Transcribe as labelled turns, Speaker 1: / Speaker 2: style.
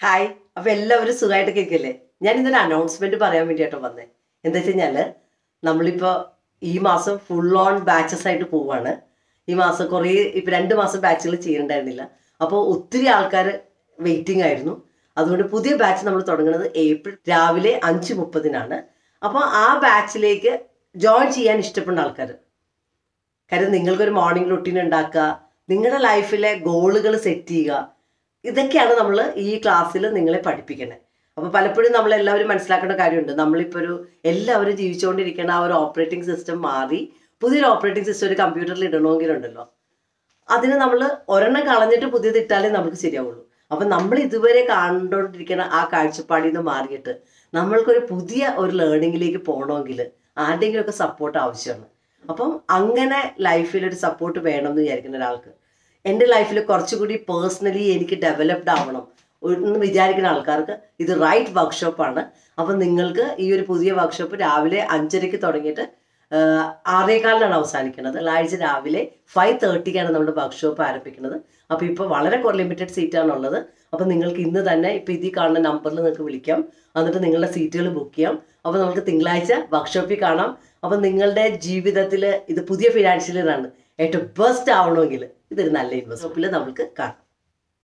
Speaker 1: Hi, അപ്പോൾ എല്ലാവരും സുഖമായിട്ട് കേൾക്കില്ലേ? ഞാൻ ഇന്നൊരു അനൗൺസ്മെന്റ് പറയാൻ വേണ്ടിയിട്ടോ വന്നേ. എന്താ വെച്ച് കഴിഞ്ഞാൽ നമ്മളിപ്പോൾ ഈ മാസം ഫുൾ ഓൺ ബാച്ചസ് ആയിട്ട് പോവാണ്. ഈ മാസം ഇപ്പം 2 മാസം ബാച്ചുകൾ ചെയ്യണ്ടായിരുന്നില്ല. അപ്പോൾ ഒത്തിരി ആൾക്കാർ വെയിറ്റിംഗ് ആയിരുന്നു. അതുകൊണ്ട് പുതിയ ബാച്ച് നമ്മൾ തുടങ്ങുന്നത് ഏപ്രിൽ രാവിലെ 5:30-നാണ്. അപ്പോൾ ആ ബാച്ചിലേക്ക് ജോയിൻ ചെയ്യാൻ ഇഷ്ടപ്പെടുന്ന ആൾക്കാർ, കാര്യം നിങ്ങൾക്കൊരു മോർണിംഗ് റുട്ടീൻ ഉണ്ടാക്കുക, നിങ്ങളുടെ ലൈഫിലെ ഗോളുകൾ സെറ്റ് ചെയ്യുക, ഇതൊക്കെയാണ് നമ്മൾ ഈ ക്ലാസ്സിൽ നിങ്ങളെ പഠിപ്പിക്കുന്നത്. അപ്പോൾ പലപ്പോഴും നമ്മളെല്ലാവരും മനസ്സിലാക്കേണ്ട കാര്യമുണ്ട്. നമ്മളിപ്പോൾ എല്ലാവരും ജീവിച്ചുകൊണ്ടിരിക്കുന്ന ആ ഒരു ഓപ്പറേറ്റിംഗ് സിസ്റ്റം മാറി പുതിയൊരു ഓപ്പറേറ്റിംഗ് സിസ്റ്റം ഒരു കമ്പ്യൂട്ടറിൽ ഇടണമെങ്കിലുണ്ടല്ലോ, അതിന് നമ്മൾ ഒരെണ്ണം കളഞ്ഞിട്ട് പുതിയത് ഇട്ടാലേ നമുക്ക് ശരിയാവുള്ളൂ. അപ്പം നമ്മൾ ഇതുവരെ കണ്ടുകൊണ്ടിരിക്കുന്ന ആ കാഴ്ചപ്പാടിൽ നിന്ന് മാറിയിട്ട് നമ്മൾക്കൊരു പുതിയ ഒരു ലേണിങ്ങിലേക്ക് പോകണമെങ്കിൽ ആരുടെയെങ്കിലുമൊക്കെ സപ്പോർട്ട് ആവശ്യമാണ്. അപ്പം അങ്ങനെ ലൈഫിലൊരു സപ്പോർട്ട് വേണമെന്ന് വിചാരിക്കുന്ന ഒരാൾക്ക്, എൻ്റെ ലൈഫിൽ കുറച്ചുകൂടി പേഴ്സണലി എനിക്ക് ഡെവലപ്ഡ് ആവണം എന്ന് വിചാരിക്കുന്ന ആൾക്കാർക്ക് ഇത് റൈറ്റ് വർക്ക്ഷോപ്പാണ്. അപ്പം നിങ്ങൾക്ക് ഈ ഒരു പുതിയ വർക്ക്ഷോപ്പ് രാവിലെ 5:30-ക്ക് തുടങ്ങിയിട്ട് 6:15-നാണ് അവസാനിക്കുന്നത്. ആഴ്ച രാവിലെ 5:30-ക്കാണ് നമ്മുടെ വർക്ക്ഷോപ്പ് ആരംഭിക്കുന്നത്. അപ്പോൾ ഇപ്പോൾ വളരെ ലിമിറ്റഡ് സീറ്റാണുള്ളത്. അപ്പോൾ നിങ്ങൾക്ക് ഇന്ന് തന്നെ ഇപ്പോൾ ഇതിൽ കാണുന്ന നമ്പറിൽ നിങ്ങൾക്ക് വിളിക്കാം, എന്നിട്ട് നിങ്ങളുടെ സീറ്റുകൾ ബുക്ക് ചെയ്യാം. അപ്പോൾ നമുക്ക് തിങ്കളാഴ്ച വർക്ക്ഷോപ്പിൽ കാണാം. അപ്പം നിങ്ങളുടെ ജീവിതത്തിൽ ഇത് പുതിയ ഫിനാൻഷ്യൽ ഇയറാണ്, ഏറ്റവും ബെസ്റ്റ് ആവണമെങ്കിൽ ഇതൊരു നല്ല ഇൻവെസ്റ്റ്മെൻറ്റിൽ നമുക്ക് കാണാം.